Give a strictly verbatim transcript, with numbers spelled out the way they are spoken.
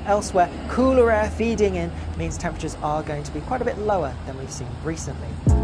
elsewhere, cooler air feeding in means temperatures are going to be quite a bit lower than we've seen recently.